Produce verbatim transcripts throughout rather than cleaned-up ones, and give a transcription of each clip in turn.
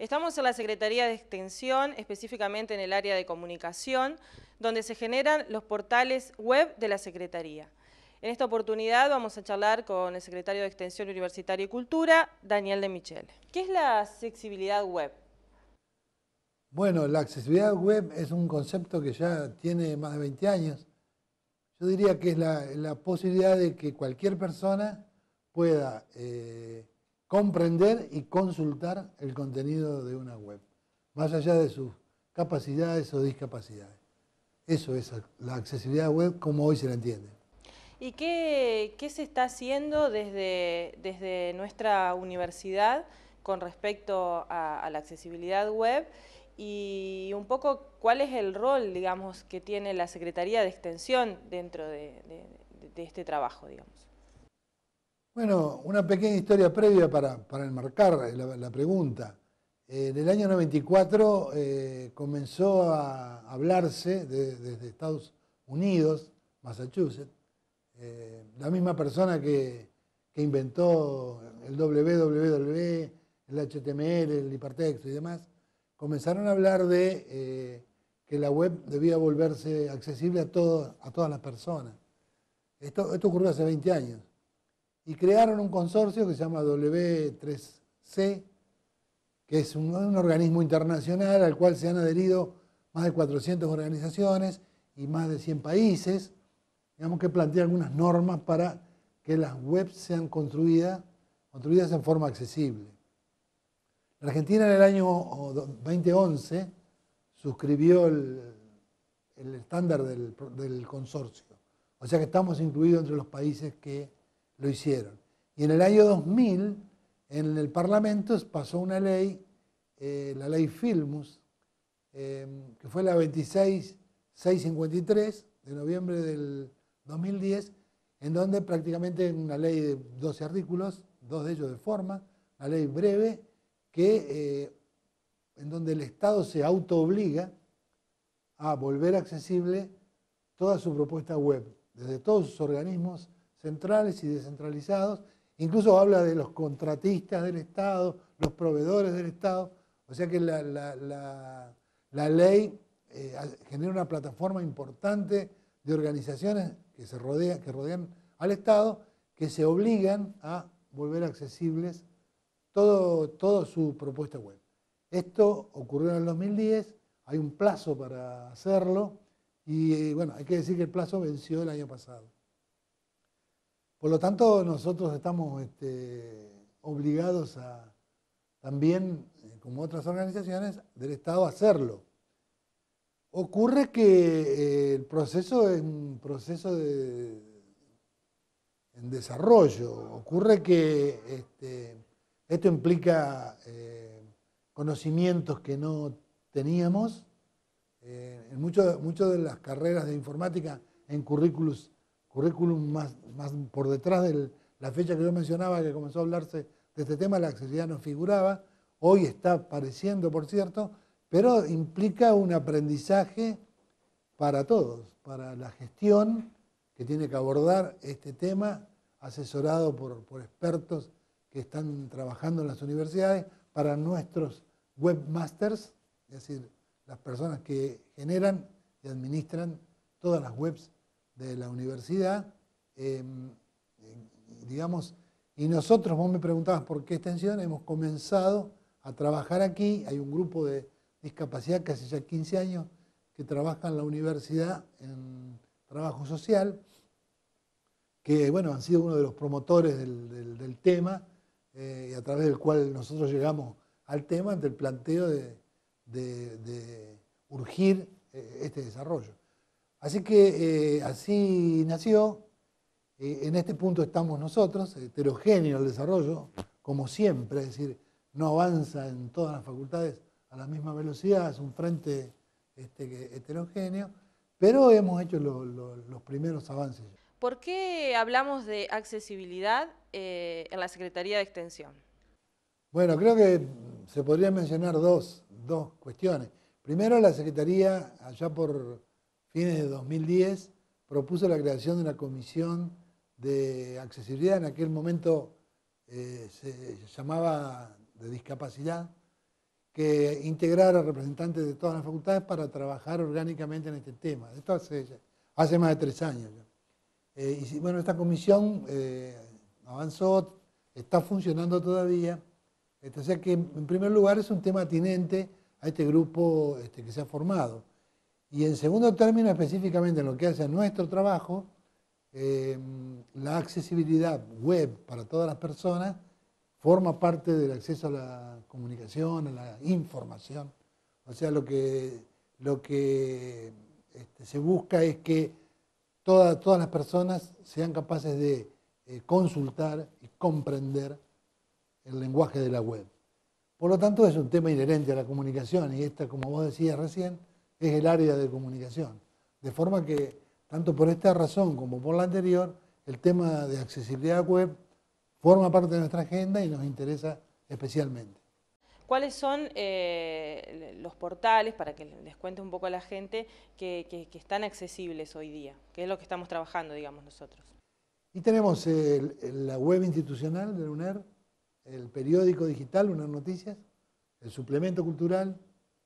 Estamos en la Secretaría de Extensión, específicamente en el área de comunicación, donde se generan los portales web de la Secretaría. En esta oportunidad vamos a charlar con el secretario de Extensión Universitaria y Cultura, Daniel de Michele. ¿Qué es la accesibilidad web? Bueno, la accesibilidad web es un concepto que ya tiene más de veinte años. Yo diría que es la, la posibilidad de que cualquier persona pueda eh, comprender y consultar el contenido de una web, más allá de sus capacidades o discapacidades. Eso es la accesibilidad web como hoy se la entiende. ¿Y qué, qué se está haciendo desde, desde nuestra universidad con respecto a, a la accesibilidad web? Y un poco cuál es el rol, digamos, que tiene la Secretaría de Extensión dentro de, de, de este trabajo, digamos. Bueno, una pequeña historia previa para, para enmarcar la, la pregunta. Eh, en el año noventa y cuatro eh, comenzó a hablarse de, desde Estados Unidos, Massachusetts, eh, la misma persona que, que inventó el doble u doble u doble u, el H T M L, el hipertexto y demás, comenzaron a hablar de eh, que la web debía volverse accesible a, todo, a todas las personas. Esto, esto ocurrió hace veinte años. Y crearon un consorcio que se llama W tres C, que es un, un organismo internacional al cual se han adherido más de cuatrocientas organizaciones y más de cien países, digamos, que plantea algunas normas para que las webs sean construidas, construidas en forma accesible. La Argentina en el año dos mil once suscribió el, el estándar del, del consorcio, o sea que estamos incluidos entre los países que lo hicieron. Y en el año dos mil, en el Parlamento pasó una ley, eh, la ley Filmus, eh, que fue la veintiséis mil seiscientos cincuenta y tres de noviembre del dos mil diez, en donde prácticamente una ley de doce artículos, dos de ellos de forma, una ley breve, que, eh, en donde el Estado se autoobliga a volver accesible toda su propuesta web, desde todos sus organismos centrales y descentralizados, incluso habla de los contratistas del Estado, los proveedores del Estado, o sea que la, la, la, la ley eh, genera una plataforma importante de organizaciones que, se rodea, que rodean al Estado, que se obligan a volver accesibles todo, toda su propuesta web. Esto ocurrió en el dos mil diez, hay un plazo para hacerlo, y bueno, hay que decir que el plazo venció el año pasado. Por lo tanto, nosotros estamos este, obligados a también, como otras organizaciones del Estado, a hacerlo. Ocurre que eh, el proceso es un proceso de, en desarrollo. Ocurre que este, esto implica eh, conocimientos que no teníamos. Eh, en muchas mucho de las carreras de informática, en currículos currículum más, más por detrás de la fecha que yo mencionaba, que comenzó a hablarse de este tema, la accesibilidad no figuraba. Hoy está apareciendo, por cierto, pero implica un aprendizaje para todos, para la gestión que tiene que abordar este tema, asesorado por, por expertos que están trabajando en las universidades, para nuestros webmasters, es decir, las personas que generan y administran todas las webs de la universidad, eh, digamos, y nosotros, vos me preguntabas por qué extensión, hemos comenzado a trabajar aquí. Hay un grupo de discapacidad que hace ya quince años que trabaja en la universidad en trabajo social, que bueno, han sido uno de los promotores del, del, del tema, eh, y a través del cual nosotros llegamos al tema ante el planteo de, de, de urgir eh, este desarrollo. Así que eh, así nació. Eh, en este punto estamos nosotros, heterogéneo el desarrollo, como siempre, es decir, no avanza en todas las facultades a la misma velocidad, es un frente este, heterogéneo, pero hemos hecho lo, lo, los primeros avances. ¿Por qué hablamos de accesibilidad eh, en la Secretaría de Extensión? Bueno, creo que se podrían mencionar dos, dos cuestiones. Primero, la Secretaría, allá por fines de dos mil diez, propuso la creación de una comisión de accesibilidad. En aquel momento eh, se llamaba de discapacidad, que integrar a representantes de todas las facultades para trabajar orgánicamente en este tema. Esto hace, hace más de tres años ya. Eh, y bueno, esta comisión eh, avanzó, está funcionando todavía. Este, o sea que, en primer lugar, es un tema atinente a este grupo este, que se ha formado. Y en segundo término, específicamente en lo que hace a nuestro trabajo, eh, la accesibilidad web para todas las personas forma parte del acceso a la comunicación, a la información. O sea, lo que, lo que este, se busca es que toda, todas las personas sean capaces de eh, consultar y comprender el lenguaje de la web. Por lo tanto, es un tema inherente a la comunicación y esta, como vos decías recién, es el área de comunicación. De forma que, tanto por esta razón como por la anterior, el tema de accesibilidad web forma parte de nuestra agenda y nos interesa especialmente. ¿Cuáles son eh, los portales, para que les cuente un poco a la gente, que, que, que están accesibles hoy día? ¿Qué es lo que estamos trabajando, digamos, nosotros? Y tenemos el, la web institucional de la UNER, el periódico digital, UNER Noticias, el suplemento cultural,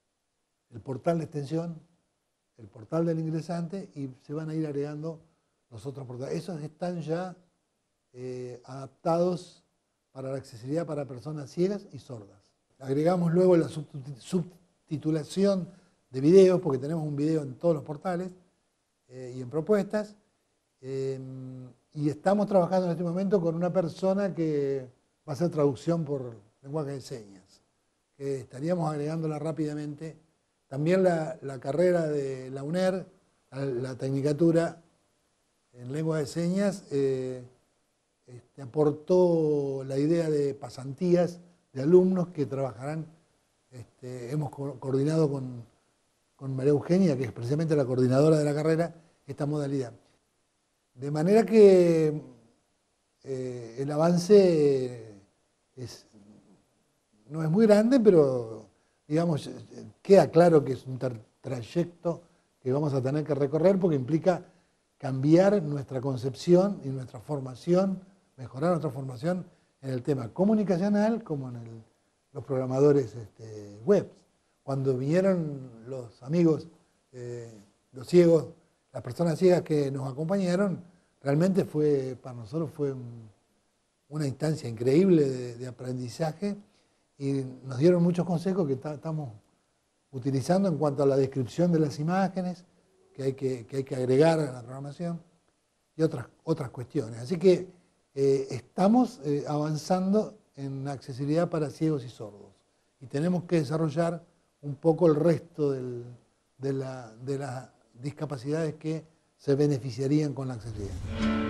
el portal de extensión, el portal del ingresante, y se van a ir agregando los otros portales. Esos están ya eh, adaptados para la accesibilidad para personas ciegas y sordas. Agregamos luego la subtitulación de videos, porque tenemos un video en todos los portales eh, y en propuestas. Eh, y estamos trabajando en este momento con una persona que va a hacer traducción por lenguaje de señas, que estaríamos agregándola rápidamente. También la, la carrera de la UNER, la, la tecnicatura en lengua de señas, eh, este, aportó la idea de pasantías de alumnos que trabajarán. Este, hemos co coordinado con, con María Eugenia, que es precisamente la coordinadora de la carrera, esta modalidad. De manera que eh, el avance es, no es muy grande, pero digamos, queda claro que es un trayecto que vamos a tener que recorrer porque implica cambiar nuestra concepción y nuestra formación, mejorar nuestra formación en el tema comunicacional como en el, los programadores este, web. Cuando vinieron los amigos, eh, los ciegos, las personas ciegas que nos acompañaron, realmente fue, para nosotros fue un, una instancia increíble de, de aprendizaje y nos dieron muchos consejos que estamos utilizando en cuanto a la descripción de las imágenes que hay que, que, hay que agregar a la programación y otras, otras cuestiones. Así que eh, estamos eh, avanzando en accesibilidad para ciegos y sordos y tenemos que desarrollar un poco el resto del, de, la, de las discapacidades que se beneficiarían con la accesibilidad.